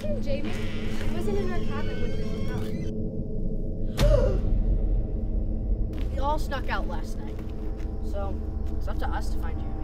seen Jamie? She wasn't in our cabin when we woke up. We all snuck out last night, so it's up to us to find you.